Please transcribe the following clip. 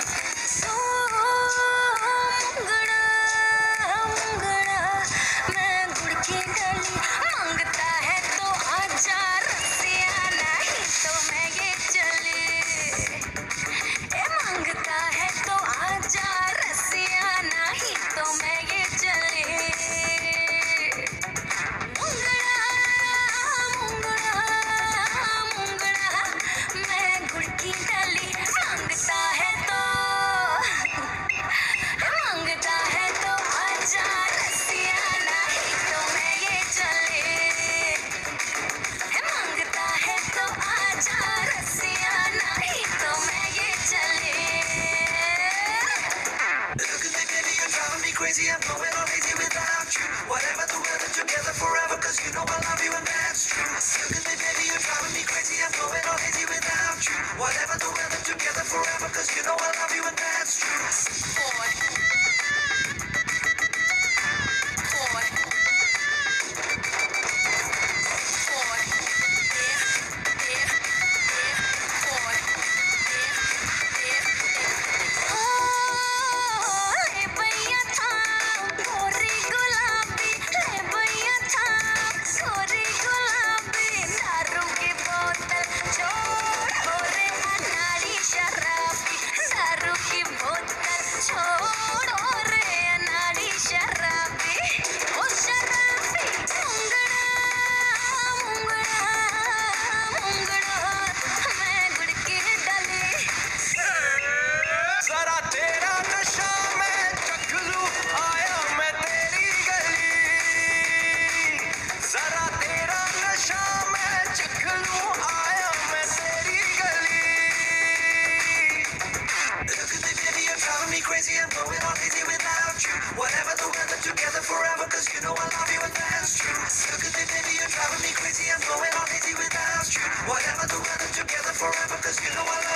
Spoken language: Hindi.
Crazy, I'm going all lazy without you. Whatever the weather, together forever, cause you know I love you and that's true. Look at me, baby, you're driving me crazy, I'm going all lazy without you. Whatever the weather, together forever, cause you know I love you and that's true. Boy. Boy. Boy. Yeah, yeah, yeah, boy. Yeah, yeah, yeah. Oh, hey, भैया था गोरी गुलाबी, ले भैया था गोरी गुलाबी, दारू की बोतल छोड़ हो रे अनाड़ी शराबी, दारू की बोतल छोड़ हो रे अनाड़ी शराबी, ओ शराबी मुंगड़ा मुंगड़ा मुंगड़ा मैं गुड़ की डली। जरा तेरा नशा मैं चख लूं, आया मैं तेरी गली। जरा तेरा नशा मैं चख लूं, आया मैं तेरी गली। Look at me, baby, you're driving me crazy, I'm going all lazy without you. Whatever the weather, together forever, cause you know I love you and that's true. Look at me, baby, you're driving me crazy, I'm going all lazy without you. Whatever the weather, together forever, cause you know I love you.